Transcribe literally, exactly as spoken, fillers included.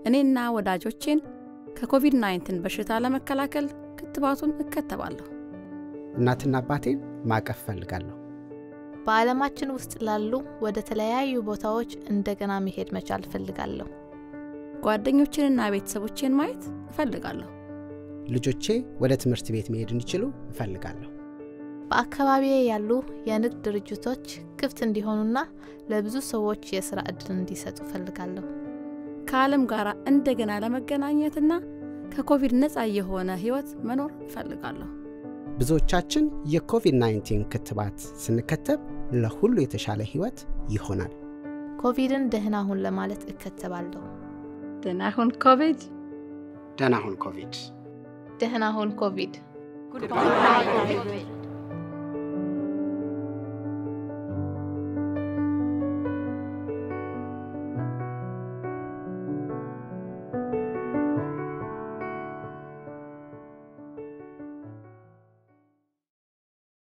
እኔና ወዳጆቼን ከኮቪድ ናይንቲን በሽታ ለመከላከል ክትባቱን እከተባለሁ። እናትና አባቴን ማቀፍ ፈልጋለሁ። በዓለማችን ውስጥ ላሉ ወደ ተለያዩ ቦታዎች እንደገና መሄድ መቻል ፈልጋለሁ። ጓደኞቼንና ቤተሰቦቼን ማየት እፈልጋለሁ። ልጆቼ ወደ ትምህርት ቤት መሄድ እንዲችሉ እፈልጋለሁ። በአካባቢዬ ያሉ የንግድ ድርጅቶች ክፍት እንዲሆኑና ለብዙ ሰዎች የሥራ ዕድል እንዲሰጡ እፈልጋለሁ። ከዓለም ጋር እንደገና ለመገናኘትና ከኮቪድ ነፃ የሆነ ህይወት መኖር እፈልጋለሁ። ብዙዎቻችን የኮቪድ ናይንቲን ክትባት ስንከተብ ለሁሉ የተሻለ ህይወት ይሆናል። ኮቪድን ደህና ሁን ለማለት እከተባለሁ። ደህና ሁን ኮቪድ። ደህና ሁን ኮቪድ። ደህና ሁን ኮቪድ። Goodbye, COVID.